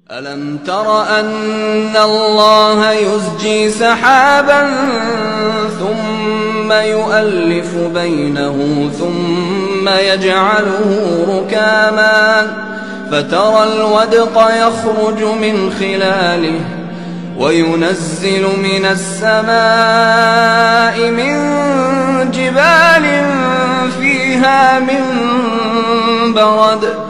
ألم تر أن الله يزجي سحابا ثم يؤلف بينه ثم يجعله ركاما فترى الودق يخرج من خلاله وينزل من السماء من جبال فيها من برد